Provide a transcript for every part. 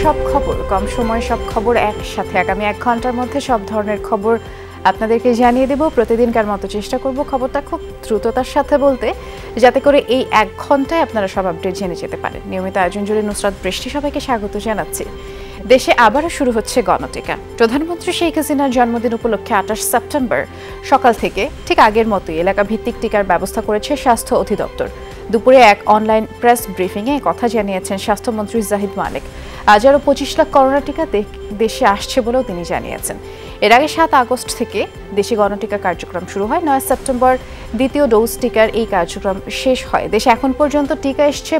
সব খবর, কম সময়ে সব খবর একসাথে আগামী 1 ঘন্টার মধ্যে সব ধরনের খবর আপনাদেরকে জানিয়ে দেব। প্রতিদিনকার মতো চেষ্টা করব খবরটা খুব দ্রুততার সাথে বলতে, যাতে করে এই 1 ঘন্টায় আপনারা সব আপডেট জেনে যেতে পারেন। নিয়মিত আয়োজন জুড়ে নুসরাত বৃষ্টি সবাইকে স্বাগত জানাচ্ছি। দেশে আবারও শুরু হচ্ছে গণটিকা। প্রধানমন্ত্রী শেখ হাসিনার জন্মদিন উপলক্ষে 28 সেপ্টেম্বর সকাল থেকে ঠিক আগের মতোই এলাকা ভিত্তিক টিকার ব্যবস্থা করেছে স্বাস্থ্য অধিদপ্তর। দুপুরে এক অনলাইন প্রেস ব্রিফিংয়ে কথা জানিয়েছেন স্বাস্থ্যমন্ত্রী জাহিদ মালিক। আজ আরও 25 লাখ করোনা টিকা দেশে আসছে বলেও তিনি জানিয়েছেন। এর আগে 7 আগস্ট থেকে দেশে গণটিকা কার্যক্রম শুরু হয়। 9 সেপ্টেম্বর দ্বিতীয় ডোজ টিকার এই কার্যক্রম শেষ হয়। দেশে এখন পর্যন্ত টিকা এসছে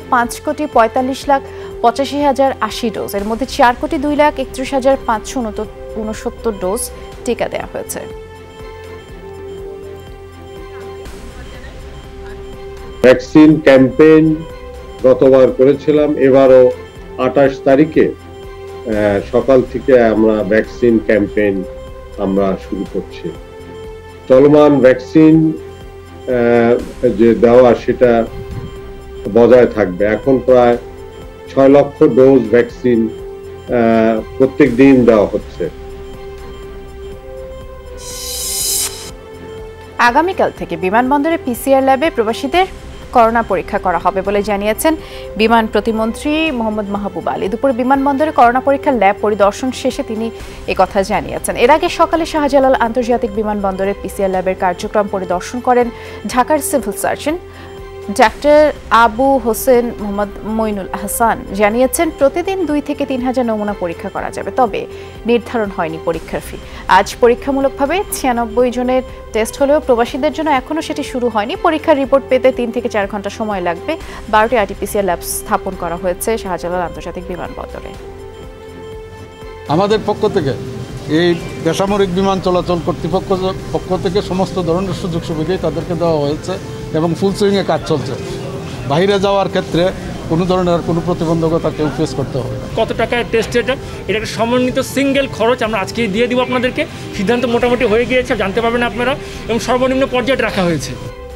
5,45,85,080 ডোজ। এর মধ্যে 4,02,31,569 ডোজ টিকা দেওয়া হয়েছে। ভ্যাকসিন ক্যাম্পেইন গতবার করেছিলাম, এবারও 28 তারিখে সকাল থেকে আমরা ভ্যাকসিন ক্যাম্পেইন আমরা শুরু করছি। চলমান ভ্যাকসিন যে দেওয়া সেটা বজায় থাকবে। এখন প্রায় 6 লক্ষ ডোজ ভ্যাকসিন প্রত্যেক দিন দেওয়া হচ্ছে। আগামীকাল থেকে বিমানবন্দরে পিসিআর ল্যাবে প্রবাসীদের করোনা পরীক্ষা করা হবে বলে জানিয়েছেন বিমান প্রতিমন্ত্রী মোহাম্মদ মাহবুব আলী। দুপুরে বিমানবন্দরে করোনা পরীক্ষার ল্যাব পরিদর্শন শেষে তিনি একথা জানিয়েছেন। এর আগে সকালে শাহজালাল আন্তর্জাতিক বিমানবন্দরে পিসিআর ল্যাবের কার্যক্রম পরিদর্শন করেন ঢাকার civil surgeon doctor Abu Hossain Mohammad Moinul Hasan. জানিয়েছেন প্রতিদিন 2 থেকে 3,000 নমুনা পরীক্ষা করা যাবে, তবে নির্ধারণ হয়নি পরীক্ষার ফি। আজ পরীক্ষামূলকভাবে 96 জনের টেস্ট হলেও প্রবাসীদের জন্য এখনও সেটি শুরু হয়নি। পরীক্ষার রিপোর্ট পেতে 3 থেকে 4 ঘন্টা সময় লাগবে। 12টি আরটিপিসিআর ল্যাব স্থাপন করা হয়েছে শাহজালাল আন্তর্জাতিক বিমানবন্দরে। আমাদের পক্ষ থেকে এই বেসামরিক বিমান চলাচল কর্তৃপক্ষ পক্ষ থেকে সমস্ত ধরনের সুযোগ সুবিধাই তাদেরকে দেওয়া হয়েছে এবং ফুল সুইংয়ে কাজ চলছে। বাইরে যাওয়ার ক্ষেত্রে কোনো ধরনের কোনো প্রতিবন্ধকতা কেউ ফেস করতে হবে না। কত টাকায় টেস্ট এটা একটা সমন্বিত সিঙ্গেল খরচ আমরা আজকে দিয়ে দিব আপনাদেরকে। সিদ্ধান্ত মোটামুটি হয়ে গিয়েছে, জানতে পারবেন আপনারা, এবং সর্বনিম্ন পর্যায়ে রাখা হয়েছে।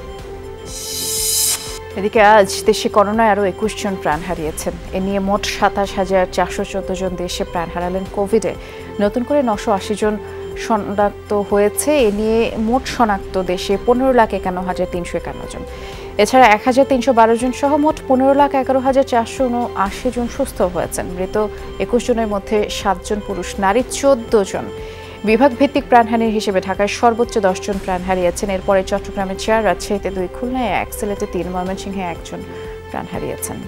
এদিকে আজ দেশে করোনায় আরও 21 জন প্রাণ হারিয়েছেন। এ নিয়ে মোট 27,414 জন দেশে প্রাণ হারালেন কোভিডে। নতুন করে 980 জন শনাক্ত হয়েছে। এ নিয়ে মোট শনাক্ত দেশে 15,51,351 জন। এছাড়া 1,312 জন সহ মোট 15,11,479 জন সুস্থ হয়েছেন। মৃত 21 জনের মধ্যে 7 জন পুরুষ, নারী 14 জন। বিভাগ ভিত্তিক প্রাণহানির হিসেবে ঢাকায় সর্বোচ্চ 10 জন প্রাণ হারিয়েছেন। এরপরে চট্টগ্রামে 4, রাজশাহীতে 2, খুলনায় 1, সিলেটে 3, ময়মনসিংহে 1 জন প্রাণ হারিয়েছেন।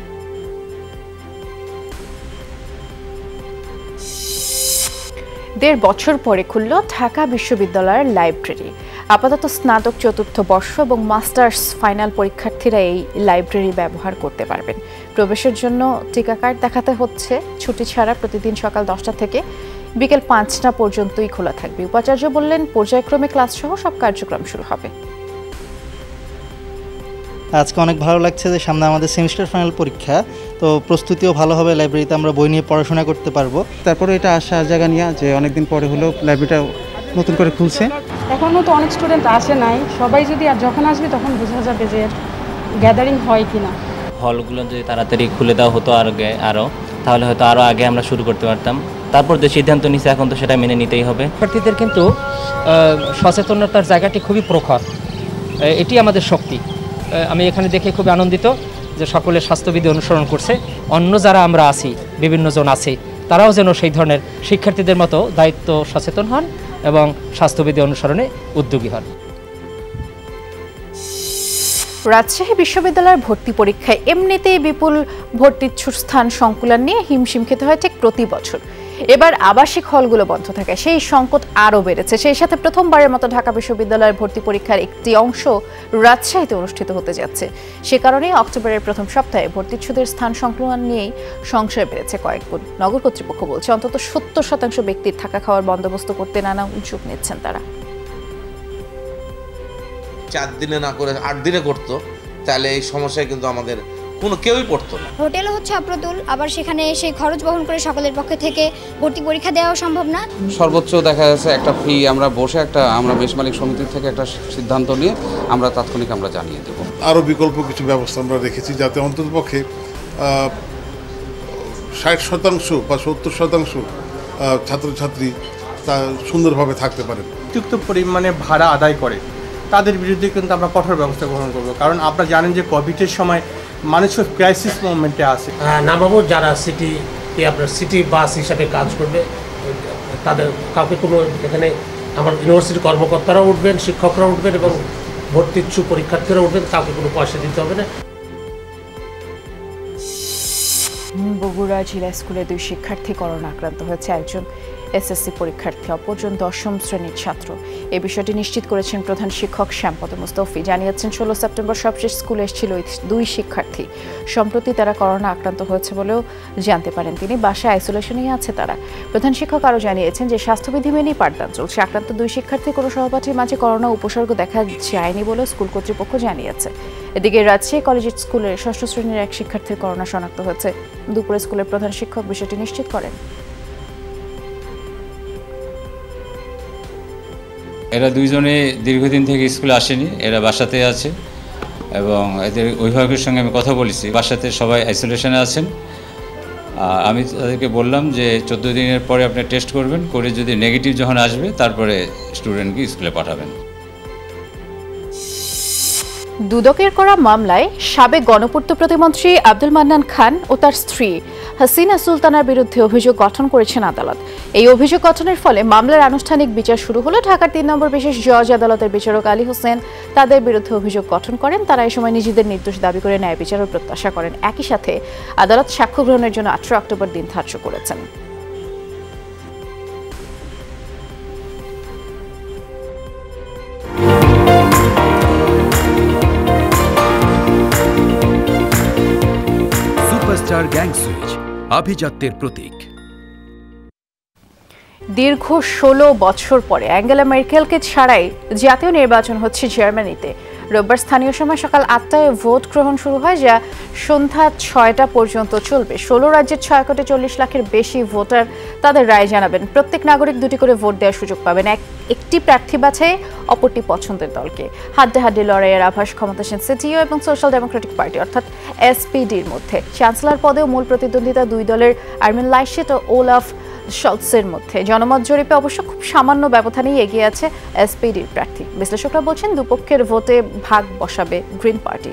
1.5 বছর পরে খুলল ঢাকা বিশ্ববিদ্যালয়ের লাইব্রেরি। আপাতত স্নাতক 4র্থ বর্ষ এবং মাস্টার্স ফাইনাল পরীক্ষার্থীরা এই লাইব্রেরি ব্যবহার করতে পারবেন। প্রবেশের জন্য টিকা কার্ড দেখাতে হচ্ছে। ছুটি ছাড়া প্রতিদিন সকাল 10টা থেকে বিকেল 5টা পর্যন্তই খোলা থাকবে। উপাচার্য বললেন, পর্যায়ক্রমে ক্লাস সহ সব কার্যক্রম শুরু হবে। আজকে অনেক ভালো লাগছে যে সামনে আমাদের সেমিস্টার ফাইনাল পরীক্ষা, তো প্রস্তুতিও ভালো হবে। লাইব্রেরিতে আমরা বই নিয়ে পড়াশোনা করতে পারবো। তারপরে এটা আসার জায়গা নিয়ে যে অনেকদিন পরে হলেও লাইব্রেরিটা নতুন করে খুলছে। এখনও তো অনেক স্টুডেন্ট আসে নাই, সবাই যদি আর যখন আসবে তখন বোঝা যাবে যে গ্যাদারিং হয় কিনা। হলগুলো যদি তাড়াতাড়ি খুলে দেওয়া হতো আরও, তাহলে হয়তো আরও আগে আমরা শুরু করতে পারতাম। তারপর যে সিদ্ধান্ত নিচ্ছে এখন তো সেটা মেনে নিতেই হবে। শিক্ষার্থীদের কিন্তু সচেতনতার জায়গাটি খুবই প্রখর, এটি আমাদের শক্তি। আমি এখানে দেখে খুবই আনন্দিত যে সকলে স্বাস্থ্যবিধি অনুসরণ করছে। অন্য যারা আমরা আছি, বিভিন্ন জন আছে, তারাও যেন সেই ধরনের শিক্ষার্থীদের মতো দায়িত্ব সচেতন হন এবং স্বাস্থ্যবিধি অনুসরণে উদ্যোগী হন। রাজশাহী বিশ্ববিদ্যালয়ের ভর্তি পরীক্ষায় এমনিতেই বিপুল ভর্তিচ্ছুর স্থান সংকুলান নিয়ে হিমশিম খেতে হয় ঠিক প্রতি বছর। এবার আবাসিক হলগুলো বন্ধ থাকায় সেই সংকট আরও বেড়েছে। সেই সাথে প্রথমবারের মতো ঢাকা বিশ্ববিদ্যালয়ের ভর্তি পরীক্ষার একটি অংশ রাজশাহীতে অনুষ্ঠিত হতে যাচ্ছে। সে কারণেই অক্টোবরের প্রথম সপ্তাহে ভর্তিচ্ছুদের স্থান সংকুলান নিয়েই সংশয় বেড়েছে কয়েক গুণ। নগর কর্তৃপক্ষ বলছে অন্তত 70% ব্যক্তির থাকা খাওয়ার বন্দোবস্ত করতে নানা উদ্যোগ নিচ্ছেন তারা। 4 দিনে না করে 8 দিনে করতো, তাহলে এই সমস্যায় কিন্তু আমাদের কেউই পড়তো না। হোটেলও হচ্ছে অপ্রতুল, আবার সেখানে সেই খরচ বহন করে সকলের পক্ষে থেকে ভর্তি পরীক্ষা দেওয়া সম্ভব না। সর্বোচ্চ দেখা যাচ্ছে একটা ফি আমরা বসে আমরা মেস মালিক সমিতির থেকে একটা সিদ্ধান্ত নিয়ে আমরা তাৎক্ষণিক আমরা জানিয়ে দেব। আরও বিকল্প কিছু ব্যবস্থা আমরা রেখেছি, যাতে অন্ততপক্ষে 60% বা 70% ছাত্রছাত্রী তা সুন্দরভাবে থাকতে পারে। অতিরিক্ত পরিমাণে ভাড়া আদায় করে তাদের বিরুদ্ধে কিন্তু আমরা কঠোর ব্যবস্থা গ্রহণ করব, কারণ আপনারা জানেন যে কোভিডের সময় মানুষ ক্রাইসিস মোমেন্টে আছে। নামাবো যারা আপনার সিটি বাস হিসাবে কাজ করবে তাদের কাউকে কোনো এখানে আমার ইউনিভার্সিটির কর্মকর্তারাও উঠবেন, শিক্ষকরাও উঠবেন এবং ভর্তি ইচ্ছুক পরীক্ষার্থীরাও উঠবেন, কাউকে কোনো পয়সা দিতে হবে না। বগুড়া জেলা স্কুলের 2 শিক্ষার্থী করোনা আক্রান্ত হয়েছে। একজন এসএসসি পরীক্ষার্থী, অপরজন 10ম শ্রেণীর ছাত্র। এই বিষয়টি নিশ্চিত করেছেন প্রধান শিক্ষক শ্যামপদ মুস্তফি। জানিয়েছেন 16 সেপ্টেম্বর সবশেষ স্কুলে এসেছিল 2 শিক্ষার্থী। সম্প্রতি তারা করোনা আক্রান্ত হয়েছে বলেও জানতে পারেন তিনি। বাসায় আইসোলেশনেই আছে তারা। প্রধান শিক্ষক আরও জানিয়েছেন যে স্বাস্থ্যবিধি মেনেই পাঠদান চলছে। আক্রান্ত 2 শিক্ষার্থী কোনো সহপাঠীর মাঝে করোনা উপসর্গ দেখা যায়নি বলে স্কুল কর্তৃপক্ষ জানিয়েছে। এদিকে রাজশাহী কলেজিয়েট স্কুলের 6ষ্ঠ শ্রেণীর এক শিক্ষার্থীর করোনা শনাক্ত হয়েছে। দুপুরে স্কুলের প্রধান শিক্ষক বিষয়টি নিশ্চিত করেন। এরা দুইজনে দীর্ঘদিন থেকে স্কুলে আসেনি, এরা বাসাতে আছে এবং এদের অভিভাবকের সঙ্গে আমি কথা বলেছি। বাসাতে সবাই আইসোলেশনে আছেন। আমি তাদেরকে বললাম যে 14 দিনের পরে আপনি টেস্ট করবেন, করে যদি নেগেটিভ যখন আসবে তারপরে স্টুডেন্টকে স্কুলে পাঠাবেন। দুদকের করা মামলায় সাবেক গণপূর্ত প্রতিমন্ত্রী আব্দুল মান্নান খান ও তার স্ত্রী হাসিনা সুলতানার বিরুদ্ধে অভিযোগ গঠন করেছেন আদালত। এই অভিযোগ গঠনের ফলে মামলার আনুষ্ঠানিক বিচার শুরু হলো। ঢাকার 3 নম্বর বিশেষ জজ আদালতের বিচারক আলী হোসেন তাদের বিরুদ্ধে অভিযোগ গঠন করেন। তারা এই সময় নিজেদের নির্দোষ দাবি করে ন্যায় বিচারের প্রত্যাশা করেন। একই সাথে আদালত সাক্ষ্য গ্রহণের জন্য 18 অক্টোবর দিন ধার্য করেছেন। সুপারস্টার গ্যাং সুইচ, আভিজাত্যের প্রতীক। দীর্ঘ 16 বছর পরে অ্যাঙ্গেলা মেরকেলকে ছাড়াই জাতীয় নির্বাচন হচ্ছে জার্মানিতে। রোববার স্থানীয় সময় সকাল 8টায় ভোট গ্রহণ শুরু হয়, যা সন্ধ্যা 6টা পর্যন্ত চলবে। 16 রাজ্যের 6 কোটি 40 লাখের বেশি ভোটার তাদের রায় জানাবেন। প্রত্যেক নাগরিক 2টি করে ভোট দেওয়ার সুযোগ পাবেন। একটি প্রার্থী বাছাই অপরটি পছন্দের দলকে। হাড্ডাহাড্ডি লড়াইয়ের আভাস ক্ষমতাসীন সিটিও এবং সোশ্যাল ডেমোক্রেটিক পার্টি অর্থাৎ এসপিডির মধ্যে। চ্যান্সেলর পদেও মূল প্রতিদ্বন্দ্বিতা 2 দলের আর্মিন লাইশেট ও ওলাফ শলৎসের মধ্যে। জনমত জরিপে অবশ্য খুব সামান্য ব্যবধানেই এগিয়ে আছে এসপিডির প্রার্থী। বিশ্লেষকরা বলছেন দুপক্ষের ভোটে ভাগ বসাবে গ্রিন পার্টি।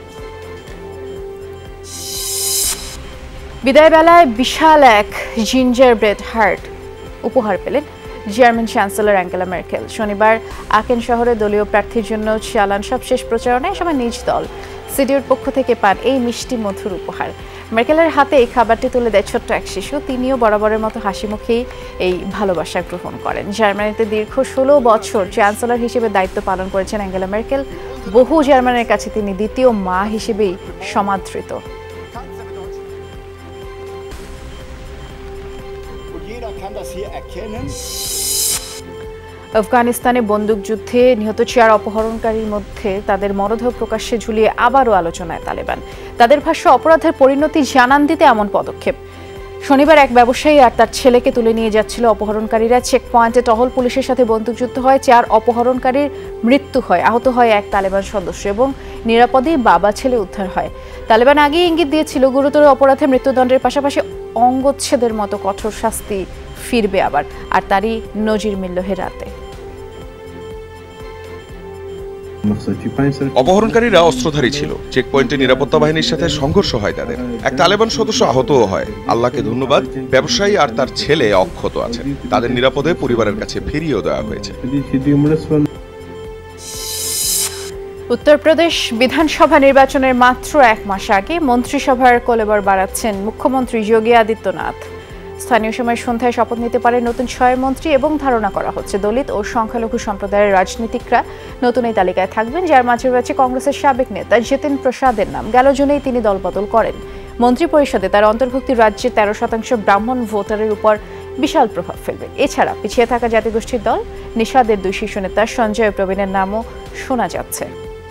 বিদায় বেলায় বিশাল এক জিঞ্জার ব্রেড হার্ট উপহার পেলেন জার্মান চ্যান্সেলর অ্যাঙ্গেলা মেরকেল। শনিবার আকেন শহরে দলীয় প্রার্থীর জন্য চালান সবশেষ প্রচারণায় সময় নিজ দল সিডিওর পক্ষ থেকে পান এই মিষ্টি মধুর উপহার। মেরকেলের হাতে এই খাবারটি তুলে দেয় ছোট্ট এক শিশু। তিনিও বরাবরের মতো হাসি মুখেই এই ভালোবাসা গ্রহণ করেন। জার্মানিতে দীর্ঘ 16 বছর চ্যান্সেলর হিসেবে দায়িত্ব পালন করেছেন অ্যাঙ্গেলা মেরকেল। বহু জার্মানের কাছে তিনি দ্বিতীয় মা হিসেবেই সমাদৃত। আফগানিস্তানে বন্দুকযুদ্ধে নিহত 4 অপহরণকারীর মধ্যে তাদের মরদেহ প্রকাশ্যে ঝুলিয়ে আবারও আলোচনায় তালেবান। তাদের ভাষ্য, অপরাধের পরিণতি জানান দিতে এমন পদক্ষেপ। শনিবার এক ব্যবসায়ী আর তার ছেলেকে তুলে নিয়ে যাচ্ছিল অপহরণকারীরা। চেক পয়েন্টে টহল পুলিশের সাথে বন্দুকযুদ্ধ হয়। 4 অপহরণকারীর মৃত্যু হয়, আহত হয় এক তালেবান সদস্য এবং নিরাপদেই বাবা ছেলে উদ্ধার হয়। তালেবান আগেই ইঙ্গিত দিয়েছিল গুরুতর অপরাধে মৃত্যুদণ্ডের পাশাপাশি অঙ্গচ্ছেদের মতো কঠোর শাস্তি ফিরবে আবার, আর তারই নজির মিলল হেরাতে। অপহরণকারীরা অস্ত্রধারী ছিল। চেকপয়েন্টে নিরাপত্তা বাহিনীর সাথে সংঘর্ষ হয় তাদের। এক তালেবান সদস্য আহতও হয়। আল্লাহকে ধন্যবাদ, ব্যবসায়ী আর তার ছেলে অক্ষত আছেন। তাদের নিরাপদে পরিবারের কাছে ফিরিয়েও দেওয়া হয়েছে। উত্তরপ্রদেশ বিধানসভা নির্বাচনের মাত্র 1 মাস আগে মন্ত্রিসভার কলেবর বাড়াচ্ছেন মুখ্যমন্ত্রী যোগী আদিত্যনাথ। স্থানীয় সময় সন্ধ্যায় শপথ নিতে পারেন নতুন 6 মন্ত্রী এবং ধারণা করা হচ্ছে দলিত ও সংখ্যালঘু সম্প্রদায়ের রাজনীতিকরা নতুন এই তালিকায় থাকবেন, যার মাঝে রয়েছে কংগ্রেসের সাবেক নেতা জিতেন প্রসাদের নাম। গেল জুনেই তিনি দলবদল করেন। মন্ত্রী পরিষদে তার অন্তর্ভুক্তি রাজ্যে 13% ব্রাহ্মণ ভোটারের উপর বিশাল প্রভাব ফেলবে। এছাড়া পিছিয়ে থাকা জাতিগোষ্ঠীর দল নিষাদের 2 শীর্ষ নেতা সঞ্জয় প্রবীণের নামও শোনা যাচ্ছে।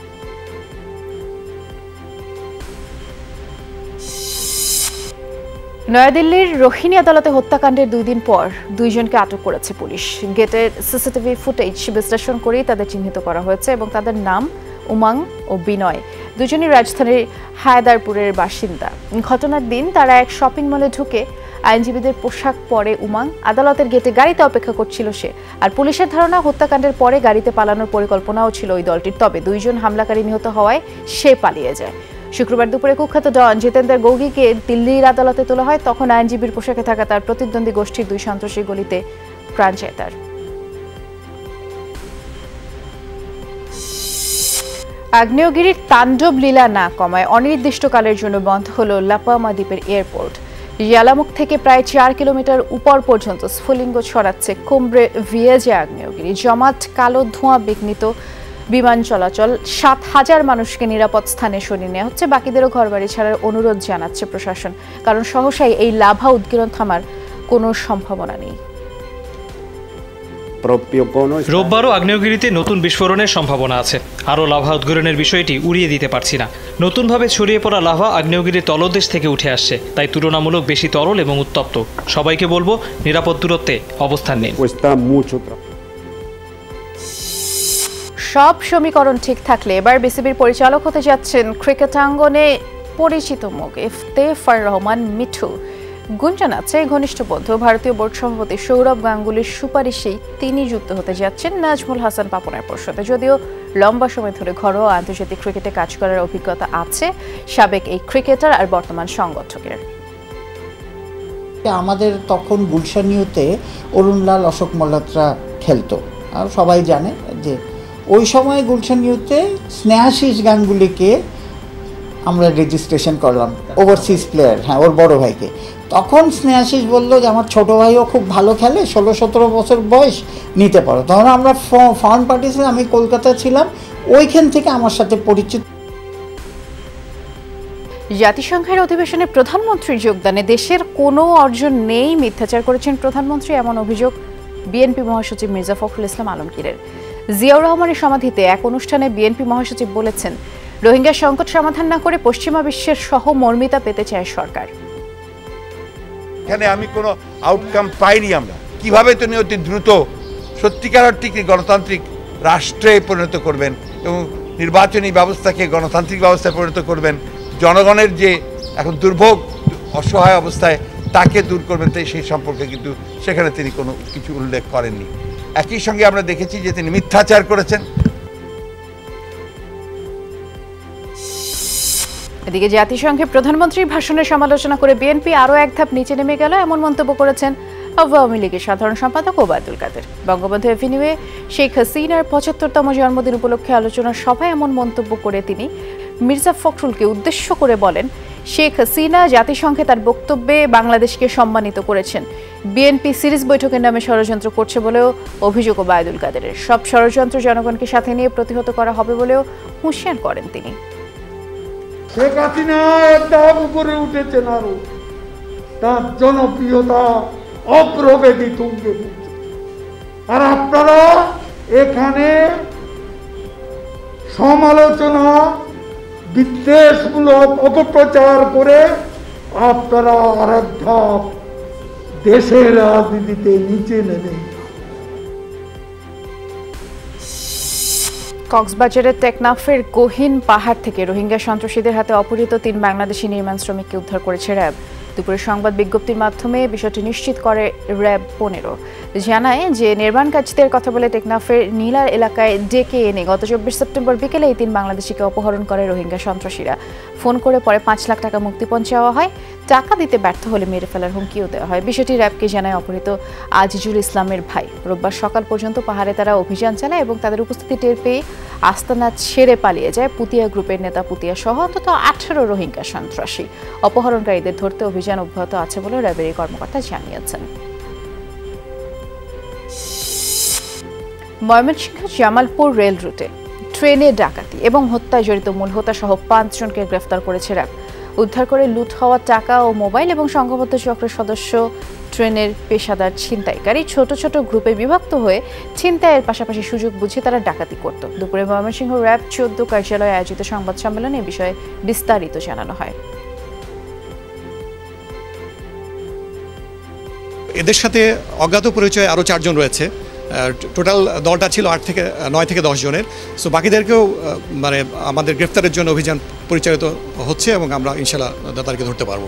নয়াদিল্লির রোহিণী আদালতে হত্যাকাণ্ডের 2 দিন পর 2 জনকে আটক করেছে পুলিশ। গেটের সিসিটিভি ফুটেজ বিশ্লেষণ করেই তাদের চিহ্নিত করা হয়েছে এবং তাদের নাম ও উমাং ও বিনয়, দুজনই রাজধানীর হায়দারপুরের বাসিন্দা। ঘটনার দিন তারা এক শপিং মলে ঢুকে আইনজীবীদের পোশাক পরে উমাং আদালতের গেটে গাড়িতে অপেক্ষা করছিল সে। আর পুলিশের ধারণা হত্যাকাণ্ডের পরে গাড়িতে পালানোর পরিকল্পনাও ছিল ওই দলটির। তবে দুইজন হামলাকারী নিহত হওয়ায় সে পালিয়ে যায়। শুক্রবার দুপুরে কুখ্যাত ডন জিতেন্দ্র গৌগিকে দিল্লির আদালতে তোলা হয়। তখন আইনজীবীর পোশাকে থাকা তার প্রতিদ্বন্দ্বী গোষ্ঠীর দুই সন্ত্রাসী গুলিতে প্রাণ যায় তার। আগ্নেয়গিরির তাণ্ডব লীলা না কমায় অনির্দিষ্টকালের জন্য বন্ধ হলো লাপামা দ্বীপের এয়ারপোর্ট। ইয়ালামুখ থেকে প্রায় 4 কিলোমিটার উপর পর্যন্ত স্ফুলিঙ্গ ছড়াচ্ছে কুমব্রে ভিয়েজে আগ্নেয়গিরি। জমাট কালো ধোঁয়া বিঘ্নিত বিমান চলাচল, 7,000 মানুষকে নিরাপদ স্থানে সরিয়ে নেওয়া হচ্ছে। বাকিদেরও ঘরবাড়ি ছাড়ার অনুরোধ জানাচ্ছে প্রশাসন, কারণ সহসাই এই লাভা উদ্গীরণ থামার কোনো সম্ভাবনা নেই। রোববারও আগ্নেয়গিরিতে নতুন বিস্ফোরণের সম্ভাবনা আছে। আরও লাভা উদ্গীরণের বিষয়টি উড়িয়ে দিতে পারছি না। নতুনভাবে ছড়িয়ে পড়া লাভা আগ্নেয়গিরির তলদেশ থেকে উঠে আসছে, তাই তুলনামূলক বেশি তরল এবং উত্তপ্ত। সবাইকে বলবো নিরাপদ দূরত্বে অবস্থান নিন। সব সমীকরণ ঠিক থাকলে এবার বিসিবির পরিচালক হতে যাচ্ছেন ক্রিকেটাঙ্গনে পরিচিত মুখ ইফতেখার রহমান মিঠু। গুঞ্জন আছে ঘনিষ্ঠ বন্ধু ভারতীয় বোর্ড সভাপতি সৌরভ গাঙ্গুলির সুপারিশেই তিনি যুক্ত হতে যাচ্ছেন নাজমুল হাসান পাপনের পরিষদে। যদিও লম্বা সময় ধরে ঘরোয়া আন্তর্জাতিক ক্রিকেটে কাজ করার অভিজ্ঞতা আছে সাবেক এই ক্রিকেটার আর বর্তমান সংগঠকের। আমাদের তখন গুলশান নিউতে অরুণলাল, অশোক মল্লাত্রা খেলতো, আর সবাই জানে যে ওই সময় গুলশান নিউতে স্নেহাশিস গাঙ্গুলিকে আমরা রেজিস্ট্রেশন করলাম, ওভারসিজ প্লেয়ার, হ্যাঁ ওর বড় ভাইকে। তখন স্নেহাশিস বললো যে আমার ছোটো ভাইও খুব ভালো খেলে, 16-17 বছর বয়স, নিতে পারো। তখন আমরা ফরেন পার্টিসে, আমি কলকাতা ছিলাম, ওইখান থেকে আমার সাথে পরিচিত। জাতিসংঘের অধিবেশনে প্রধানমন্ত্রীর যোগদানে দেশের কোনো অর্জন নেই, মিথ্যাচার করেছেন প্রধানমন্ত্রী, এমন অভিযোগ বিএনপি মহাসচিব মির্জা ফখরুল ইসলাম আলমগীরের। জিয়াউর রহমানের সমাধিতে এক অনুষ্ঠানে বিএনপি মহাসচিব বলেছেন, রোহিঙ্গা সংকট সমাধান না করে পশ্চিমা বিশ্বের সহমর্মিতা পেতে চায় সরকার। এখানে আমি কোনো আউটকাম পাইনি। আমরা কিভাবে তিনি অতি দ্রুত সত্যিকার অর্থে গণতান্ত্রিক রাষ্ট্রে পরিণত করবেন এবং নির্বাচনী ব্যবস্থাকে গণতান্ত্রিক ব্যবস্থায় পরিণত করবেন, জনগণের যে এখন দুর্ভোগ অসহায় অবস্থায় তাকে দূর করবেন, তাই সেই সম্পর্কে কিন্তু সেখানে তিনি কোনো কিছু উল্লেখ করেননি। একই সঙ্গে আমরা দেখেছি যে তিনি মিথ্যাচার করেছেন। এদিকে জাতিসংঘে প্রধানমন্ত্রীর ভাষণের সমালোচনা করে বিএনপি আরও এক ধাপ নিচে নেমে গেল, এমন মন্তব্য করেছেন আওয়ামী লীগের সাধারণ সম্পাদক ওবায়দুল কাদের। বঙ্গবন্ধু এভিনিউয়ে শেখ হাসিনার 75তম জন্মদিন উপলক্ষে আলোচনা সভায় এমন মন্তব্য করে তিনি মির্জা ফখরুলকে উদ্দেশ্য করে বলেন, শেখ হাসিনা জাতিসংঘে তার বক্তব্যে বাংলাদেশকে সম্মানিত করেছেন। বিএনপি সিরিজ বৈঠকের নামে ষড়যন্ত্র করছে বলেও অভিযোগ ওবায়দুল কাদেরের। সব ষড়যন্ত্র জনগণকে সাথে নিয়ে প্রতিহত করা হবে বলেও হুঁশিয়ার করেন তিনি। শেখ হাসিনা এক ধাপ উপরে উঠেছেন, আরো তার জনপ্রিয়তা অগ্রগতি তুঙ্গে উঠছে। আর আপনারা এখানে সমালোচনা, বিদ্বেষমূলক অপপ্রচার করে আপনারা আর এক ধাপ দেশের রাজনীতিতে নিচে নেমে। কক্সবাজারের টেকনাফের গহীন পাহাড় থেকে রোহিঙ্গা সন্ত্রাসীদের হাতে অপহৃত 3 বাংলাদেশি নির্মাণ শ্রমিককে উদ্ধার করেছে র্যাব। দুপুরে সংবাদ বিজ্ঞপ্তির মাধ্যমে বিষয়টি নিশ্চিত করে র্যাব 15। জানায় যে নির্মাণ কাজদের কথা বলে টেকনাফের নীলার এলাকায় ডেকে এনে গত 24 সেপ্টেম্বর বিকেলে এই 3 বাংলাদেশিকে অপহরণ করে রোহিঙ্গা সন্ত্রাসীরা। ফোন করে পরে 5 লাখ টাকা মুক্তিপণ চাওয়া হয়, টাকা দিতে ব্যর্থ হলে মেরে ফেলার হুমকিও দেওয়া হয়। বিষয়টি র্যাবকে জানায় অপহৃত আজিজুল ইসলামের ভাই। রোববার সকাল পর্যন্ত পাহাড়ে তারা অভিযান চালায় এবং তাদের উপস্থিতি টের পেয়ে আস্তানা ছেড়ে পালিয়ে যায় পুতিয়া গ্রুপের নেতা পুতিয়া সহ অন্তত 18 রোহিঙ্গা সন্ত্রাসী। অপহরণকারীদের ধরতে অভিযান অব্যাহত আছে বলে র্যাবের এই কর্মকর্তা জানিয়েছেন। ময়মনসিংহ জামালপুর রেল রুটে ট্রেনে ডাকাতি এবং হত্যায় জড়িত মূল হোতা সহ 5 জনকে গ্রেফতার করেছে র্যাব। উদ্ধার করে লুট হওয়া টাকা ও মোবাইল এবং সংঘবদ্ধ চক্রের সদস্য ট্রেনের পেশাদার ছিনতাইকারী ছোট ছোট গ্রুপে বিভক্ত হয়ে ছিনতাইয়ের পাশাপাশি সুযোগ বুঝে তারা ডাকাতি করত। দুপুরে ময়মনসিংহ র্যাব 14 কার্যালয়ে আয়োজিত সংবাদ সম্মেলনে এ বিষয়ে বিস্তারিত জানানো হয়। এদের সাথে অজ্ঞাত পরিচয় আরও 4 জন রয়েছে। টোটাল দলটা ছিল 9 থেকে 10 জনের। সো বাকিদেরকেও মানে আমাদের গ্রেফতারের জন্য অভিযান পরিচালিত হচ্ছে এবং আমরা ইনশাল্লাহ তাদেরকে ধরতে পারবো।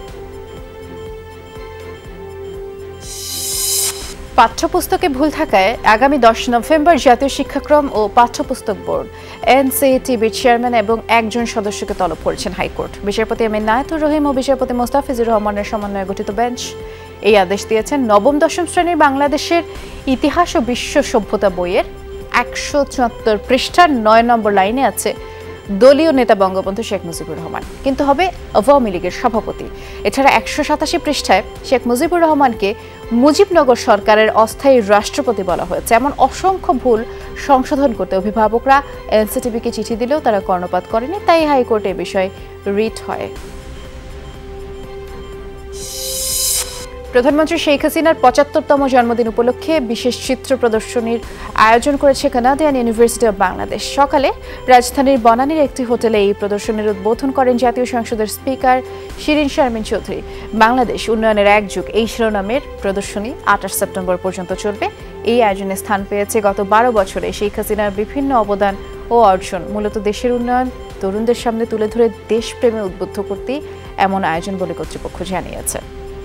পাঠ্যপুস্তকে ভুল থাকায় আগামী 10 নভেম্বর জাতীয় শিক্ষাক্রম ও পাঠ্যপুস্তক বোর্ড এনসিটিবির চেয়ারম্যান এবং একজন সদস্যকে তলব করেছেন হাইকোর্ট। বিচারপতি এম এ নায়াতুর রহিম ও বিচারপতি মোস্তাফিজুর রহমানের সমন্বয়ে গঠিত বেঞ্চ এই আদেশ দিয়েছেন। নবম দশম শ্রেণীর বাংলাদেশের ইতিহাস ও বিশ্ব সভ্যতা বইয়ের 174 পৃষ্ঠার 9 নম্বর লাইনে আছে দলীয় নেতা বঙ্গবন্ধু শেখ মুজিবুর রহমান, কিন্তু হবে আওয়ামী লীগের সভাপতি। এছাড়া 187 পৃষ্ঠায় শেখ মুজিবুর রহমানকে মুজিবনগর সরকারের অস্থায়ী রাষ্ট্রপতি বলা হয়েছে। এমন অসংখ্য ভুল সংশোধন করতে অভিভাবকরা এনসিটিবিকে চিঠি দিলেও তারা কর্ণপাত করেনি, তাই হাইকোর্টে এ বিষয়ে রিট হয়। প্রধানমন্ত্রী শেখ হাসিনার 75তম জন্মদিন উপলক্ষে বিশেষ চিত্র প্রদর্শনীর আয়োজন করেছে কানাডিয়ান ইউনিভার্সিটি অব বাংলাদেশ। সকালে রাজধানীর বনানীর একটি হোটেলে এই প্রদর্শনীর উদ্বোধন করেন জাতীয় সংসদের স্পিকার শিরিন শারমিন চৌধুরী। বাংলাদেশ উন্নয়নের এক যুগ এই শিরোনামের প্রদর্শনী 28 সেপ্টেম্বর পর্যন্ত চলবে। এই আয়োজনে স্থান পেয়েছে গত 12 বছরে শেখ হাসিনার বিভিন্ন অবদান ও অর্জন। মূলত দেশের উন্নয়ন তরুণদের সামনে তুলে ধরে দেশপ্রেমে উদ্বুদ্ধ করতে এমন আয়োজন বলে কর্তৃপক্ষ জানিয়েছে।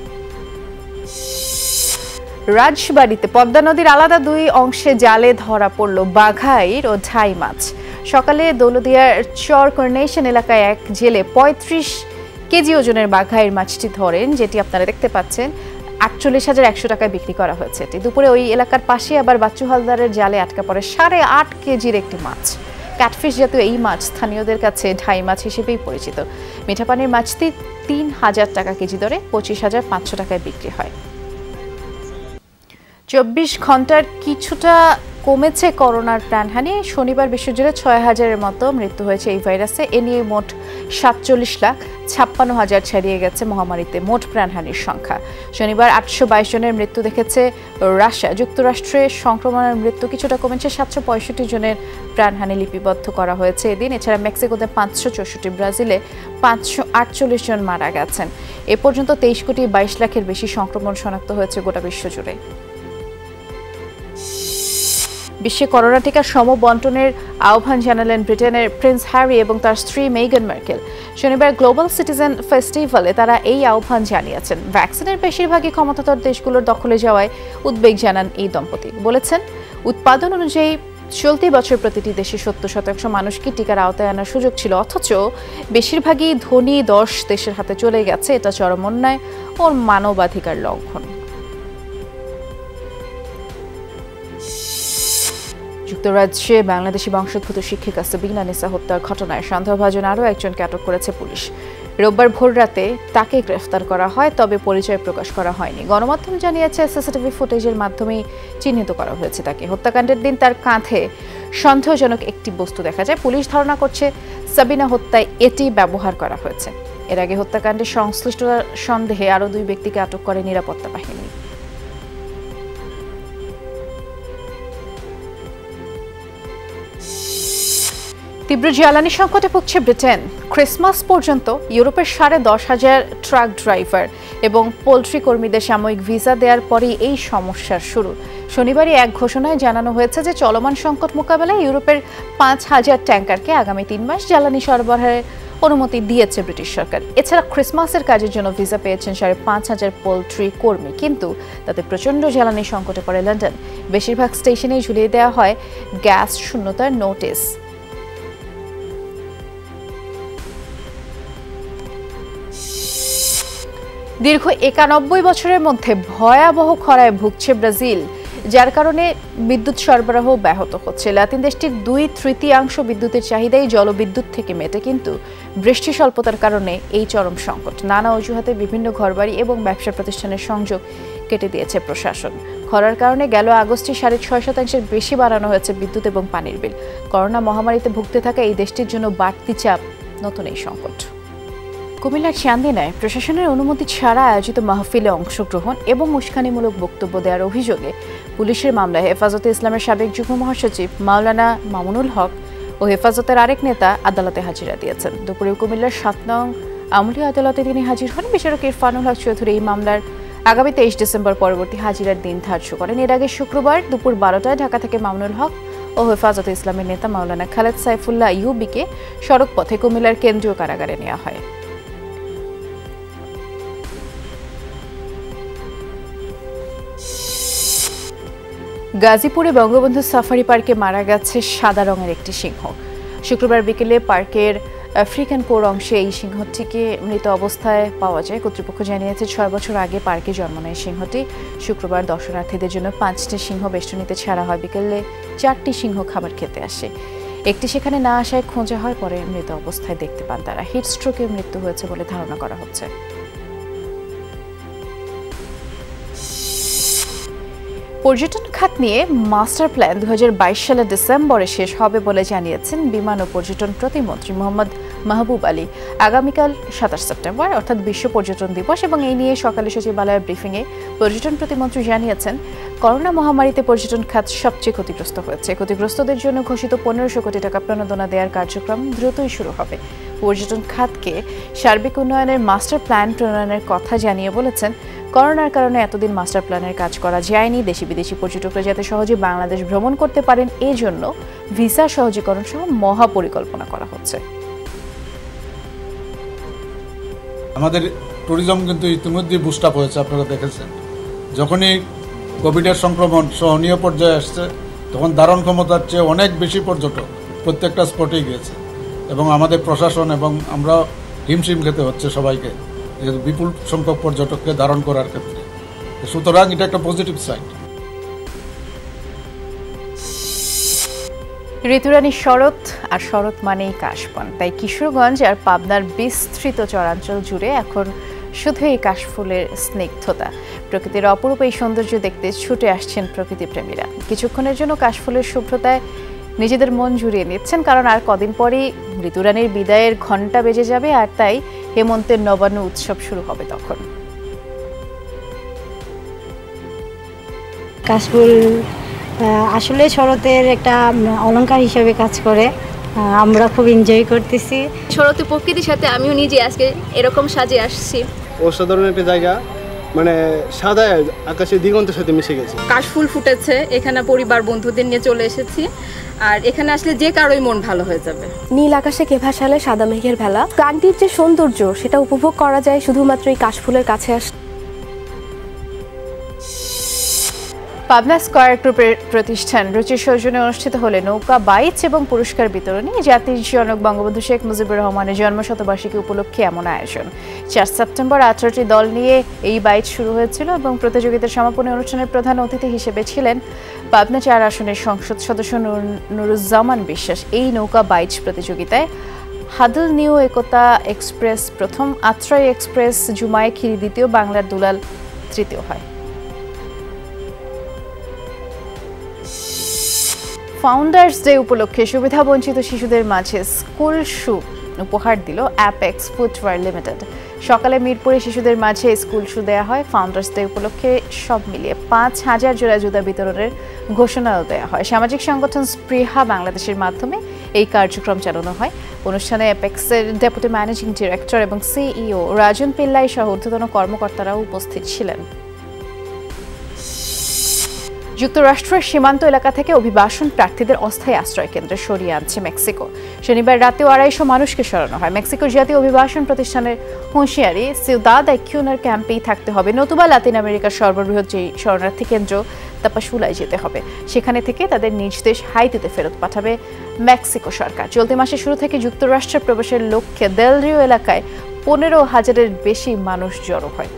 রাজবাড়ীতে পদ্মা নদীর আলাদা 2 অংশে জালে ধরা পড়ল বাঘাইর ও ঝাই মাছ। সকালে দৌলদিয়ার চর কর্নেশন এলাকায় এক জেলে 35 কেজি ওজনের বাঘাইর মাছটি ধরেন, যেটি আপনারা দেখতে পাচ্ছেন 48,100 টাকায় বিক্রি করা হয়েছে। এটি দুপুরে ওই এলাকার পাশে আবার বাচ্চু হালদারের জালে আটকা পড়ে 8.5 কেজির একটি মাছ। ক্যাটফিশ জাতীয় এই মাছ স্থানীয়দের কাছে ঢাই মাছ হিসেবেই পরিচিত। মিঠাপানির মাছটি 3,000 টাকা কেজি দরে 25,500 টাকায় বিক্রি হয়। 24 ঘন্টার কিছুটা কমেছে করোনার প্রাণহানি। শনিবার বিশ্বজুড়ে 6,000-এর মতো মৃত্যু হয়েছে এই ভাইরাসে। এ নিয়ে মোট 47,56,000 ছাড়িয়ে গেছে মহামারীতে মোট প্রাণহানির সংখ্যা। শনিবার 822 জনের মৃত্যু দেখেছে রাশিয়া। যুক্তরাষ্ট্রে সংক্রমণের মৃত্যু কিছুটা কমেছে, 765 জনের প্রাণহানি লিপিবদ্ধ করা হয়েছে এদিন। এছাড়া মেক্সিকোতে 564, ব্রাজিলে 548 জন মারা গেছেন। এ পর্যন্ত 23,22,00,000-এর বেশি সংক্রমণ শনাক্ত হয়েছে গোটা বিশ্বজুড়ে। বিশ্বে করোনা টিকার সমবন্টনের আহ্বান জানালেন ব্রিটেনের প্রিন্স হ্যারি এবং তার স্ত্রী মেগান মার্কেল। শনিবার গ্লোবাল সিটিজেন ফেস্টিভ্যালে তারা এই আহ্বান জানিয়েছেন। ভ্যাকসিনের বেশিরভাগই ক্ষমতাধর দেশগুলোর দখলে যাওয়ায় উদ্বেগ জানান এই দম্পতি। বলেছেন, উৎপাদন অনুযায়ী চলতি বছর প্রতিটি দেশে 70% মানুষকে টিকার আওতায় আনার সুযোগ ছিল, অথচ বেশিরভাগই ধনী 10 দেশের হাতে চলে গেছে। এটা চরম অন্যায় ও মানবাধিকার লঙ্ঘন। যুক্তরাজ্যে বাংলাদেশি বংশোদ্ভূত শিক্ষিকা সাবিনা নিসা হত্যার ঘটনায় সন্দেহভাজন আরও একজনকে আটক করেছে পুলিশ। রোববার ভোররাতে তাকে গ্রেফতার করা হয়, তবে পরিচয় প্রকাশ করা হয়নি। গণমাধ্যম জানিয়েছে সিসিটিভি ফুটেজের মাধ্যমেই চিহ্নিত করা হয়েছে তাকে। হত্যাকাণ্ডের দিন তার কাঁধে সন্দেহজনক একটি বস্তু দেখা যায়। পুলিশ ধারণা করছে সাবিনা হত্যায় এটি ব্যবহার করা হয়েছে। এর আগে হত্যাকাণ্ডে সংশ্লিষ্টতার সন্দেহে আরও 2 ব্যক্তিকে আটক করে নিরাপত্তা বাহিনী। তীব্র জ্বালানি সংকটে ভুগছে ব্রিটেন। ক্রিসমাস পর্যন্ত ইউরোপের 10,500 ট্রাক ড্রাইভার এবং পোল্ট্রি কর্মীদের সাময়িক ভিসা দেওয়ার পরই এই সমস্যার শুরু। শনিবারই এক ঘোষণায় জানানো হয়েছে যে চলমান সংকট মোকাবেলায় ইউরোপের 5,000 ট্যাঙ্কারকে আগামী 3 মাস জ্বালানি সরবরাহের অনুমতি দিয়েছে ব্রিটিশ সরকার। এছাড়া ক্রিসমাসের কাজের জন্য ভিসা পেয়েছেন 5,500 পোল্ট্রি কর্মী, কিন্তু তাতে প্রচণ্ড জ্বালানি সংকটে পড়ে লন্ডন। বেশিরভাগ স্টেশনেই ঝুলিয়ে দেওয়া হয় গ্যাস শূন্যতার নোটিশ। দীর্ঘ 91 বছরের মধ্যে ভয়াবহ খরায় ভুগছে ব্রাজিল, যার কারণে বিদ্যুৎ সরবরাহ ব্যাহত হচ্ছে। লাতিন দেশটির 2/3 বিদ্যুতের চাহিদাই জলবিদ্যুৎ থেকে মেটে, কিন্তু বৃষ্টি স্বল্পতার কারণে এই চরম সংকট। নানা অজুহাতে বিভিন্ন ঘরবাড়ি এবং ব্যবসা প্রতিষ্ঠানের সংযোগ কেটে দিয়েছে প্রশাসন। খরার কারণে গেল আগস্টে 6.5% বেশি বাড়ানো হয়েছে বিদ্যুৎ এবং পানির বিল। করোনা মহামারীতে ভুগতে থাকা এই দেশটির জন্য বাড়তি চাপ নতুন এই সংকট। কুমিল্লার চান্দিনায় প্রশাসনের অনুমতি ছাড়া আয়োজিত মাহফিলে অংশগ্রহণ এবং উস্কানিমূলক বক্তব্য দেওয়ার অভিযোগে পুলিশের মামলায় হেফাজতে ইসলামের সাবেক যুগ্ম মহাসচিব মাওলানা মামুনুল হক ও হেফাজতের আরেক নেতা আদালতে হাজিরা দিয়েছেন। দুপুরে কুমিল্লার 7 নং আমলি আদালতে তিনি হাজির হন। বিচারক ইরফানুল হক চৌধুরী এই মামলার আগামী 23 ডিসেম্বর পরবর্তী হাজিরার দিন ধার্য করেন। এর আগে শুক্রবার দুপুর 12টায় ঢাকা থেকে মামুনুল হক ও হেফাজতে ইসলামের নেতা মাওলানা খালেদ সাইফুল্লাহ ইউবিকে সড়ক পথে কুমিল্লার কেন্দ্রীয় কারাগারে নেওয়া হয়। গাজীপুরে বঙ্গবন্ধু সাফারি পার্কে মারা গেছে সাদা রঙের একটি সিংহ। শুক্রবার বিকেলে পার্কের আফ্রিকান কোর অংশে এই সিংহটিকে মৃত অবস্থায় পাওয়া যায়। কর্তৃপক্ষ জানিয়েছে 6 বছর আগে পার্কে জন্ম নেয় সিংহটি। শুক্রবার দর্শনার্থীদের জন্য 5টি সিংহ বেষ্টনীতে ছাড়া হয়। বিকেলে 4টি সিংহ খাবার খেতে আসে। একটি সেখানে না আসায় খোঁজা হয়, পরে মৃত অবস্থায় দেখতে পান তারা। হিট স্ট্রোকে মৃত্যু হয়েছে বলে ধারণা করা হচ্ছে। পর্যটন খাত নিয়ে মাস্টার প্ল্যান 2022 সালের ডিসেম্বরে শেষ হবে বলে জানিয়েছেন বিমান ও পর্যটন প্রতিমন্ত্রী মোহাম্মদ মাহবুব আলী। আগামীকাল 27 সেপ্টেম্বর অর্থাৎ বিশ্ব পর্যটন দিবস এবং এই নিয়ে সকালে সচিবালয়ের ব্রিফিংয়ে পর্যটন প্রতিমন্ত্রী জানিয়েছেন, করোনা মহামারীতে পর্যটন খাত সবচেয়ে ক্ষতিগ্রস্ত হয়েছে। ক্ষতিগ্রস্তদের জন্য ঘোষিত 1500 কোটি টাকা প্রণোদনা দেওয়ার কার্যক্রম দ্রুতই শুরু হবে। পর্যটন খাতকে সার্বিক উন্নয়নের মাস্টার প্ল্যান প্রণয়নের কথা জানিয়ে বলেছেন, করোনার কারণে এতদিন মাস্টার প্ল্যানের কাজ করা যায়নি। দেশি বিদেশি পর্যটকরা যাতে সহজে বাংলাদেশ ভ্রমণ করতে পারেন এই জন্য ভিসা সহজীকরণ সহ মহা পরিকল্পনা করা হচ্ছে। আমাদের ট্যুরিজম কিন্তু ইতিমধ্যে বুস্ট আপ হয়েছে, আপনারা দেখেছেন। যখনই কোভিডের সংক্রমণ সহনীয় পর্যায়ে আসছে তখন ধারণ ক্ষমতার চেয়ে অনেক বেশি পর্যটক প্রত্যেকটা স্পটেই গিয়েছে এবং আমাদের প্রশাসন এবং আমরা হিমশিম খেতে হচ্ছে সবাইকে বিপুল সংখ্যক পর্যটককে ধারণ করার ক্ষেত্রে। সুতরাং এটা একটা পজিটিভ সাইড। ঋতুরানী শরৎ, আর শরৎ মানেই কাশবন। তাই কিশোরগঞ্জ আর পাবনার বিস্তৃত চরাঞ্চল জুড়ে এখন শুধু এই কাশফুলের স্নিগ্ধতা। প্রকৃতির অপরূপ এই সৌন্দর্য দেখতে ছুটে আসছেন প্রকৃতিপ্রেমীরা। কিছুক্ষণের জন্য কাশফুলের শুভ্রতায় নিজেদের মন জুড়িয়ে নিচ্ছেন, কারণ আর কদিন পরেই ঋতুরানীর বিদায়ের ঘণ্টা বেজে যাবে, আর তাই হেমন্তের নবান্ন উৎসব শুরু হবে তখন। কাশফুল আসলে শরতের একটা অলংকার হিসেবে কাজ করে, আমরা খুব এনজয় করতেছি। শরতের প্রকৃতির সাথে আমিও নিজে আজকে এরকম সাজে আসছি। অসাধারণ একটা জায়গা, মানে সাদা আকাশের দিগন্তের সাথে মিশে গেছে। কাশফুল ফুটেছে, এখানে পরিবার বন্ধুদের নিয়ে চলে এসেছি, আর এখানে আসলে যে কারোই মন ভালো হয়ে যাবে। নীল আকাশে কে ভাসালে সাদা মেঘের ভেলা, প্রাণটির যে সৌন্দর্য সেটা উপভোগ করা যায় শুধুমাত্র এই কাশফুলের কাছে আসলে। পাবনা স্কয়ার গ্রুপের প্রতিষ্ঠান রুচির সৌজন্যে অনুষ্ঠিত হলে নৌকা বাইচ এবং পুরস্কার বিতরণী। জাতির জনক বঙ্গবন্ধু শেখ মুজিবুর রহমানের জন্মশতবার্ষিকী উপলক্ষে এমন আয়োজন। 4 সেপ্টেম্বর 18টি দল নিয়ে এই বাইচ শুরু হয়েছিল এবং প্রতিযোগিতার সমাপনী অনুষ্ঠানের প্রধান অতিথি হিসেবে ছিলেন পাবনা 4 আসনের সংসদ সদস্য নুরুজ্জামান বিশ্বাস। এই নৌকা বাইচ প্রতিযোগিতায় হাদল নিউ একতা এক্সপ্রেস প্রথম, আত্রাই এক্সপ্রেস জুমায়ে খিরি দ্বিতীয়, বাংলার দুলাল তৃতীয় হয়। ফাউন্ডার্স ডে উপলক্ষে সুবিধাবঞ্চিত শিশুদের মাঝে স্কুল শু উপহার দিল অ্যাপেক্স ফুটওয়্যার লিমিটেড। সকালে মিরপুরে শিশুদের মাঝে স্কুল শু দেওয়া হয়। ফাউন্ডার্স ডে উপলক্ষে সব মিলিয়ে 5000 জোড়া জুতা বিতরণের ঘোষণাও দেওয়া হয়। সামাজিক সংগঠন স্পৃহা বাংলাদেশের মাধ্যমে এই কার্যক্রম চালানো হয়। অনুষ্ঠানে অ্যাপেক্সের ডেপুটি ম্যানেজিং ডিরেক্টর এবং সিইও রাজন পিল্লাই সহ ঊর্ধ্বতন কর্মকর্তারাও উপস্থিত ছিলেন। যুক্তরাষ্ট্রের সীমান্ত এলাকা থেকে অভিবাসন প্রার্থীদের অস্থায়ী আশ্রয় কেন্দ্রে সরিয়ে আনছে মেক্সিকো। শনিবার রাতেও 250 মানুষকে সরানো হয়। মেক্সিকোর জাতীয় অভিবাসন প্রতিষ্ঠানের হুঁশিয়ারি, সিউদাদ একিউনার ক্যাম্পেই থাকতে হবে, নতুবা লাতিন আমেরিকার সর্ববৃহৎ যে শরণার্থী কেন্দ্র তাপাসুলায় যেতে হবে। সেখানে থেকে তাদের নিজ দেশ হাইতিতে ফেরত পাঠাবে মেক্সিকো সরকার। চলতি মাসের শুরু থেকে যুক্তরাষ্ট্রে প্রবেশের লক্ষ্যে দেল রিও এলাকায় 15,000-এর বেশি মানুষ জড়ো হয়।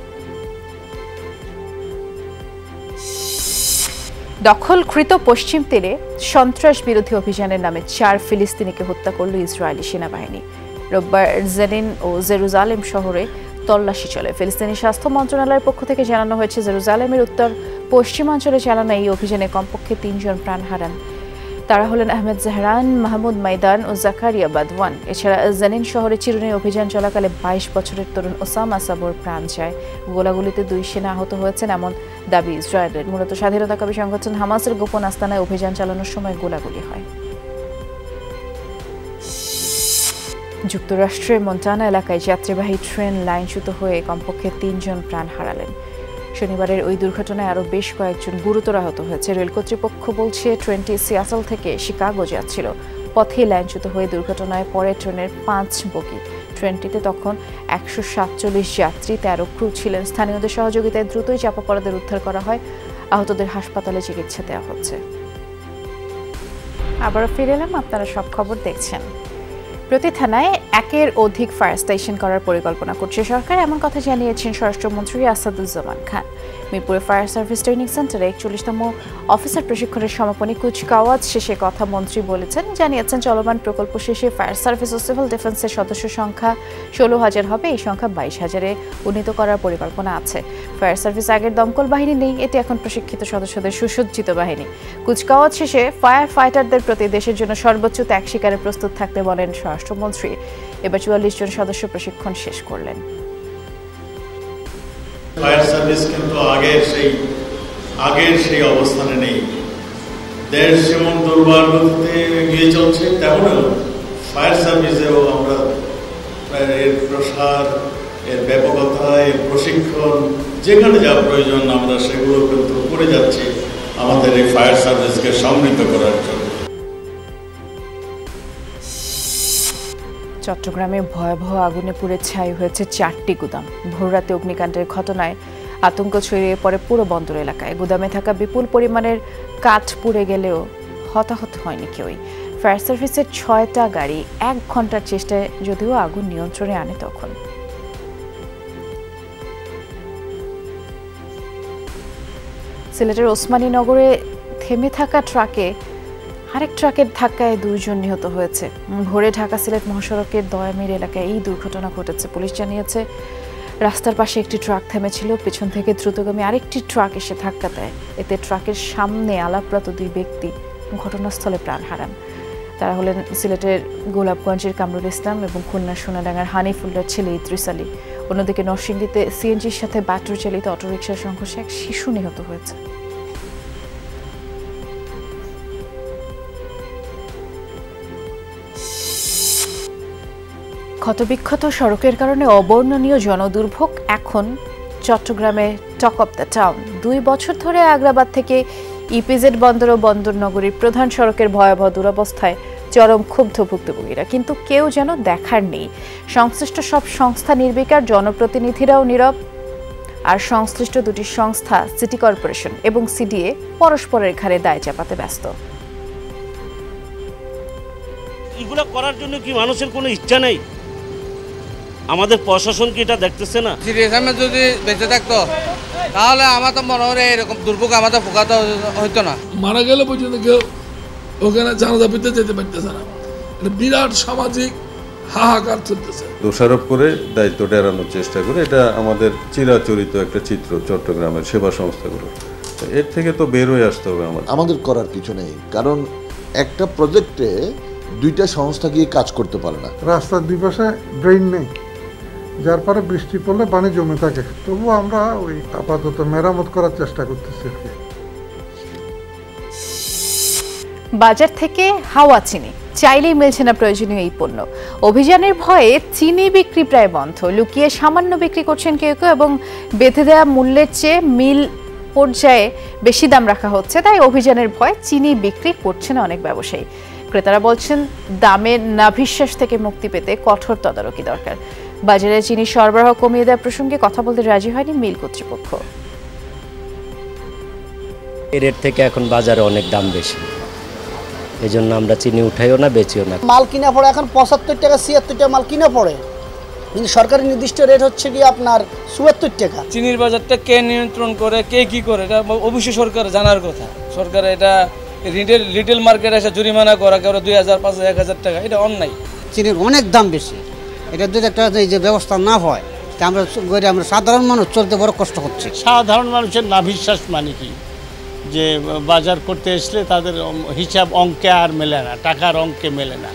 দখলকৃত পশ্চিম তীরে সন্ত্রাস বিরোধী অভিযানের নামে 4 ফিলিস্তিনিকে হত্যা করল ইসরায়েলি সেনাবাহিনী। রোববার জেনিন ও জেরুজালেম শহরে তল্লাশি চলে। ফিলিস্তিনি স্বাস্থ্য মন্ত্রণালয়ের পক্ষ থেকে জানানো হয়েছে, জেরুজালেমের উত্তর পশ্চিমাঞ্চলে চালানো এই অভিযানে কমপক্ষে 3 জন প্রাণ হারান। তারা হলেন আহমেদ জাহরান, মাহমুদ মাইদান ও জাকারিয়া বাদওয়ান। এছাড়া জেনিন শহরে চিরুনি অভিযান চলাকালে 22 বছরের তরুণ ওসামা সাবর প্রাণ যায়। গোলাগুলিতে 2 সেনা আহত হয়েছেন এমন দাবি ইসরায়েলের। মূলত স্বাধীনতাকামী সংগঠন হামাসের গোপন আস্তানায় অভিযান চালানোর সময় গোলাগুলি হয়। যুক্তরাষ্ট্রের মন্টানা এলাকায় যাত্রীবাহী ট্রেন লাইনচ্যুত হয়ে কমপক্ষে 3 জন প্রাণ হারালেন। শনিবারের ওই দুর্ঘটনায় আরও বেশ কয়েকজন গুরুতর আহত হয়েছে। রেল কর্তৃপক্ষ বলছে ট্রেনটি সিয়াটল থেকে শিকাগো যাচ্ছিল। পথে লাইনচ্যুত হয়ে দুর্ঘটনায় পড়ে ট্রেনের 5 বগি। ট্রেনটিতে তখন 147 যাত্রী, 13 ক্রু ছিলেন। স্থানীয়দের সহযোগিতায় দ্রুতই চাপা পড়াদের উদ্ধার করা হয়। আহতদের হাসপাতালে চিকিৎসা দেওয়া হচ্ছে। আবারও ফিরে এলাম, আপনারা সব খবর দেখছেন। প্রতি থানায় একের অধিক ফায়ার স্টেশন করার পরিকল্পনা করছে সরকার, এমন কথা জানিয়েছেন স্বরাষ্ট্রমন্ত্রী আসাদুজ্জামান খান। মিরপুরে ফায়ার সার্ভিস ট্রেনিং সেন্টারে 41তম অফিসার প্রশিক্ষণের সমাপনী কুচকাওয়াজ শেষে কথা মন্ত্রী জানিয়েছেন চলমান প্রকল্প শেষে ফায়ার সার্ভিস ও সিভিল ডিফেন্সের সদস্য সংখ্যা 16,000 হবে। এই সংখ্যা 22,000-এ উন্নীত করার পরিকল্পনা আছে। ফায়ার সার্ভিস আগের দমকল বাহিনী নেই, এটি এখন প্রশিক্ষিত সদস্যদের সুসজ্জিত বাহিনী। কুচকাওয়াজ শেষে ফায়ার ফাইটারদের প্রতি দেশের জন্য সর্বোচ্চ ত্যাগ স্বীকারে প্রস্তুত থাকতে বলেন স্বরাষ্ট্রমন্ত্রী। এবার 44 জন সদস্য প্রশিক্ষণ শেষ করলেন। ফায়ার সার্ভিস কিন্তু আগের সেই অবস্থানে নেই। দেশ যেমন দুর্বার গতিতে এগিয়ে চলছে, তেমনও ফায়ার সার্ভিসেও আমরা এর প্রসার, এর ব্যাপকতা, এর প্রশিক্ষণ, যেখানে যা প্রয়োজন আমরা সেগুলো কিন্তু করে যাচ্ছি আমাদের এই ফায়ার সার্ভিসকে সমৃদ্ধ করার জন্য। চট্টগ্রামে ভয়াবহ আগুনে পুড়ে ছাই হয়েছে 4টি গুদাম। ভোররাতে অগ্নিকাণ্ডের ঘটনায় আতঙ্ক ছড়িয়ে পড়ে পুরো বন্দর এলাকায়। গুদামে থাকা বিপুল পরিমাণের কাঠ পুড়ে গেলেও হতাহত হয়নি কেউই। ফায়ার সার্ভিসের 6টা গাড়ি 1 ঘন্টার চেষ্টায় যদিও আগুন নিয়ন্ত্রণে আনে। তখন সিলেটের ওসমানীনগরে থেমে থাকা ট্রাকে আরেক ট্রাকের ধাক্কায় 2 জন নিহত হয়েছে। ভোরে ঢাকা সিলেট মহাসড়কের দয়ামির এলাকায় এই দুর্ঘটনা ঘটেছে। পুলিশ জানিয়েছে রাস্তার পাশে একটি ট্রাক থেমেছিল, পেছন থেকে দ্রুতগামী আরেকটি ট্রাক এসে ধাক্কা দেয়। এতে ট্রাকের সামনে আলাপরত 2 ব্যক্তি ঘটনাস্থলে প্রাণ হারান। তারা হলেন সিলেটের গোলাপগঞ্জের কামরুল ইসলাম এবং খুলনার সোনাডাঙ্গার হানিফুল্লার ছেলে ইদ্রিস আলী। অন্যদিকে নরসিংদীতে সিএনজির সাথে ব্যাটারি চালিত অটোরিকশার সংঘর্ষে এক শিশু নিহত হয়েছে। ক্ষতবিক্ষত সড়কের কারণে অবর্ণনীয় জনদুর্ভোগ এখন চট্টগ্রামে টক অফ দ্য টাউন। 2 বছর ধরে আগ্রাবাদ থেকে ইপিজেড বন্দর ও বন্দর নগরীর প্রধান সড়কের ভয়াবহ দুরবস্থায় চরম ক্ষুব্ধ ভুক্তভোগীরা, কিন্তু কেউ যেন দেখার নেই। সংশ্লিষ্ট সব সংস্থা নির্বিকার, জনপ্রতিনিধিরাও নীরব। আর সংশ্লিষ্ট 2টি সংস্থা সিটি কর্পোরেশন এবং সিডিএ পরস্পরের ঘাড়ে দায় চাপাতে ব্যস্ত। এগুলো করার জন্য কি মানুষের কোনো ইচ্ছা নেই? আমাদের প্রশাসন কি এটা দেখতেছে না? সিরিয়াসলি যদি বেঁচে থাকতো তাহলে আমার তো মনে হয় এরকম দুর্ভোগ আমাদের ফোকাতে হইতো না। মারা গেলে পর্যন্ত কেউ ওখানে জানাজা পেতে যেতে পারতেছে না। বিরাট সামাজিক হাহাকার চলতেছে। দোষারোপ করে দায়িত্বটা এড়ানোর চেষ্টা করে, এটা আমাদের চিরাচরিত একটা চিত্র চট্টগ্রামের সেবা সংস্থাগুলো। এর থেকে তো বের হয়ে আসতে হবে। আমাদের করার কিছু নেই, কারণ একটা প্রজেক্টে 2টা সংস্থা গিয়ে কাজ করতে পারে না। রাস্তার 2 পাশে ড্রেন নেই, যার পরে বৃষ্টি পড়লে পানি জমে থাকে। তবু আমরা ওই আপাতত মেরামত করার চেষ্টা করতেছি। বাজার থেকে হাওয়া চিনি চাইলেই মিলছে না প্রয়োজনীয় এই পণ্য। অভিযানের ভয়ে চিনি বিক্রি প্রায় বন্ধ। লুকিয়ে সামান্য বিক্রি করছেন কেউ কেউ এবং বেঁধে দেওয়া মূল্যের চেয়ে মিল পর্যায়ে বেশি দাম রাখা হচ্ছে। তাই অভিযানের ভয়ে চিনি বিক্রি করছে না অনেক ব্যবসায়ী। ক্রেতারা বলছেন দামের নাভিশ্বাস থেকে মুক্তি পেতে কঠোর তদারকি দরকার। বাজারে চিনি সরবরাহ কমিয়ে দেওয়ার প্রসঙ্গে কথা বলতে রাজি হয়নি মিল কর্তৃপক্ষ। এর রেট থেকে এখন বাজারে অনেক দাম বেশি, এই জন্য আমরা চিনি উঠাইও না, বেচিও না। মাল কিনা পড়ে এখন 75 টাকা 76 টাকা মাল কিনা পড়ে, কিন্তু সরকারি নির্দিষ্ট রেট হচ্ছে কি আপনার 74 টাকা। চিনির বাজারটা কে নিয়ন্ত্রণ করে, কে কি করে, এটা অবশ্যই সরকার জানার কথা। সরকার এটা রিটেল মার্কেটে এসে জরিমানা করা, কেউ 2000, 5000, 1000 টাকা, এটা অন্যায়। চিনির অনেক দাম বেশি, এটা যদি একটা যে ব্যবস্থা না হয় তা আমরা সাধারণ মানুষ চলতে বড় কষ্ট হচ্ছে। সাধারণ মানুষের নাভিশ্বাস মানে কি, যে বাজার করতে আসলে তাদের হিসাব অঙ্কে আর মেলে না, টাকার অঙ্কে মেলে না।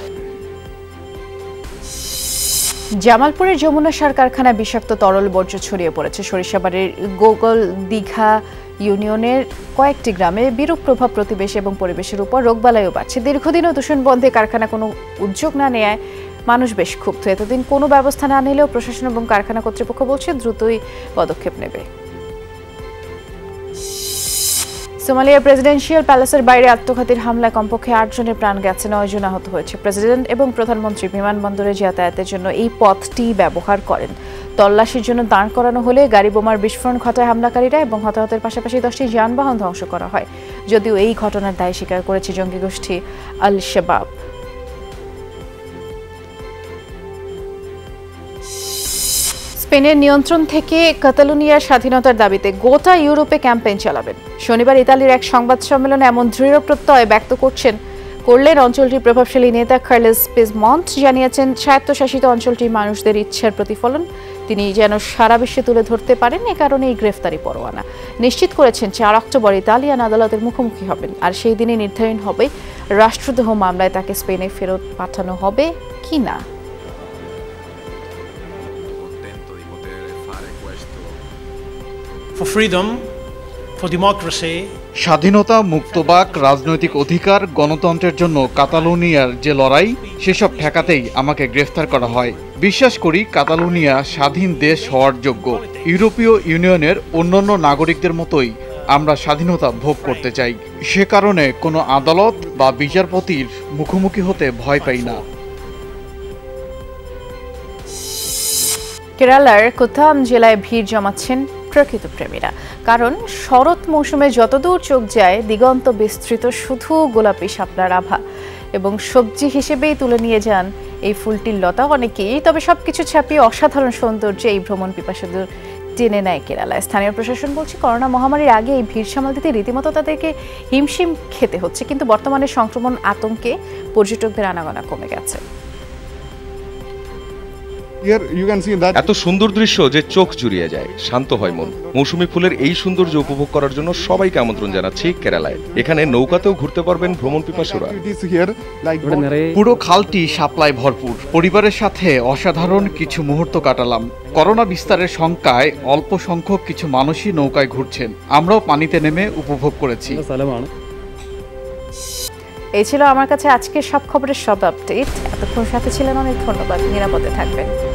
জামালপুরের যমুনা সার কারখানায় বিষাক্ত তরল বর্জ্য ছড়িয়ে পড়েছে। সরিষাবাড়ির গোগল দীঘা ইউনিয়নের কয়েকটি গ্রামে বিরূপ প্রভাব প্রতিবেশী এবং পরিবেশের উপর রোগবালাইও বাড়ছে। দীর্ঘদিনও দূষণ বন্ধে কারখানা কোনো উদ্যোগ না নেয় মানুষ বেশ ক্ষুব্ধ। এতদিন কোনো ব্যবস্থা না নিলেও প্রশাসন এবং কারখানা কর্তৃপক্ষ বলছে দ্রুতই পদক্ষেপ নেবে। সোমালিয়ার প্রেসিডেন্সিয়াল প্যালেসের বাইরে আত্মঘাতীর হামলায় কমপক্ষে 8 জনের প্রাণ গেছে, 9 জন আহত হয়েছে। প্রেসিডেন্ট এবং প্রধানমন্ত্রী বিমানবন্দরে যাতায়াতের জন্য এই পথটি ব্যবহার করেন। তল্লাশির জন্য দাঁড় করানো হলে গাড়ি বোমার বিস্ফোরণ ঘটায় হামলাকারীরা এবং হতাহতের পাশাপাশি 10টি যানবাহন ধ্বংস করা হয়। যদিও এই ঘটনার দায় স্বীকার করেছে জঙ্গি গোষ্ঠী আল শাবাব। স্পেনের নিয়ন্ত্রণ থেকে কাতালুনিয়ার স্বাধীনতার দাবিতে গোটা ইউরোপে ক্যাম্পেইন চালাবেন। শনিবার ইতালির এক সংবাদ সম্মেলনে এমন দৃঢ় প্রত্যয় ব্যক্ত করলেন অঞ্চলটির প্রভাবশালী নেতা কার্লোস পুইগডেমন্ট। জানিয়েছেন স্বায়ত্তশাসিত অঞ্চলটির মানুষদের ইচ্ছার প্রতিফলন তিনি যেন সারা বিশ্বে তুলে ধরতে পারেন, এ কারণে এই গ্রেফতারি পরোয়ানা। নিশ্চিত করেছেন 4 অক্টোবর ইতালিয়ান আদালতের মুখোমুখি হবেন, আর সেই দিনে নির্ধারণ হবে রাষ্ট্রদ্রোহ মামলায় তাকে স্পেনে ফেরত পাঠানো হবে কিনা। For freedom, for democracy. স্বাধীনতা, মুক্তবাক, রাজনৈতিক অধিকার, গণতন্ত্রের জন্য কাতালুনিয়ার যে লড়াই, সেসব ঠেকাতেই আমাকে গ্রেফতার করা হয়। বিশ্বাস করি কাতালুনিয়া স্বাধীন দেশ হওয়ার যোগ্য। ইউরোপীয় ইউনিয়নের অন্যান্য নাগরিকদের মতোই আমরা স্বাধীনতা ভোগ করতে চাই। সে কারণে কোনো আদালত বা বিচারপতির মুখোমুখি হতে ভয় পাই না। কেরালার কোথাম জেলায় ভিড় জমাচ্ছেন প্রকৃত প্রেমীরা, কারণ শরৎ মৌসুমে যতদূর চোখ যায় দিগন্ত বিস্তৃত শুধু গোলাপি শাপলার আভা, এবং সবজি হিসেবেই তুলে নিয়ে যান এই ফুলটির লতা অনেকেই। তবে সবকিছু ছাপিয়ে অসাধারণ সৌন্দর্যে এই ভ্রমণ পিপাসুদের টেনে নেয় কেরালায়। স্থানীয় প্রশাসন বলছে করোনা মহামারীর আগে এই ভিড় সামাল দিতে রীতিমতো তাদেরকে হিমশিম খেতে হচ্ছে, কিন্তু বর্তমানে সংক্রমণ আতঙ্কে পর্যটকদের আনাগোনা কমে গেছে। এত সুন্দর দৃশ্য যে চোখ জুড়িয়ে যায়, শান্ত হয় মন। মৌসুমী ফুলের এই সৌন্দর্য উপভোগ করার জন্য সবাইকে আমন্ত্রণ জানাচ্ছি কেরালায়। এখানে নৌকাতেও ঘুরতে পারবেন ভ্রমণ পিপাসুরা। পুরো খালটি শাপলায় ভরপুর। পরিবারের সাথে অসাধারণ কিছু মুহূর্ত কাটালাম। করোনা বিস্তারের শঙ্কায় অল্প সংখ্যক কিছু মানুষই নৌকায় ঘুরছেন, আমরাও পানিতে নেমে উপভোগ করেছি। এই ছিল আমার কাছে আজকের সব খবরের সব আপডেট। এতক্ষণ সাথে ছিলেন, অনেক ধন্যবাদ। নিরাপদে থাকবেন।